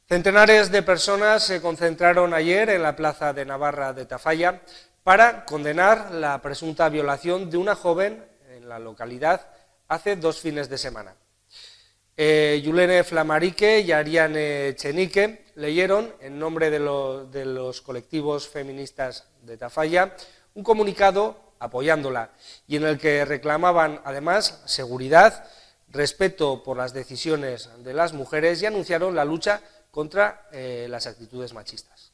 Centenares de personas se concentraron ayer en la plaza de Navarra de Tafalla para condenar la presunta violación de una joven en la localidad hace 2 fines de semana. Yulene Flamarique y Ariane Chenique leyeron, en nombre de los colectivos feministas de Tafalla, un comunicado apoyándola y en el que reclamaban además seguridad, respeto por las decisiones de las mujeres y anunciaron la lucha contra las actitudes machistas.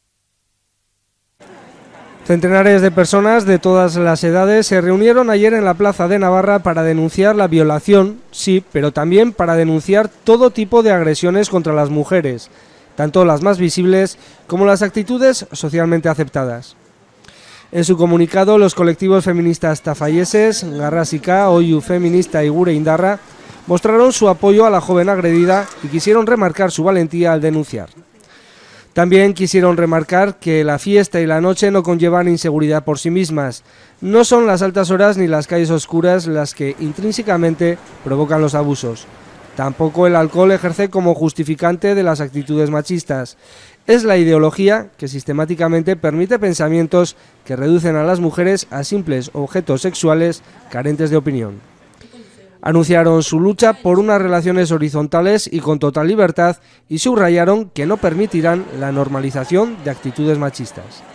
Centenares de personas de todas las edades se reunieron ayer en la Plaza de Navarra para denunciar la violación, sí, pero también para denunciar todo tipo de agresiones contra las mujeres, tanto las más visibles como las actitudes socialmente aceptadas. En su comunicado, los colectivos feministas tafalleses, Garrasika, Oiu Feminista y Gure Indarra, mostraron su apoyo a la joven agredida y quisieron remarcar su valentía al denunciar. También quisieron remarcar que la fiesta y la noche no conllevan inseguridad por sí mismas. No son las altas horas ni las calles oscuras las que intrínsecamente provocan los abusos. Tampoco el alcohol ejerce como justificante de las actitudes machistas. Es la ideología que sistemáticamente permite pensamientos que reducen a las mujeres a simples objetos sexuales carentes de opinión. Anunciaron su lucha por unas relaciones horizontales y con total libertad y subrayaron que no permitirán la normalización de actitudes machistas.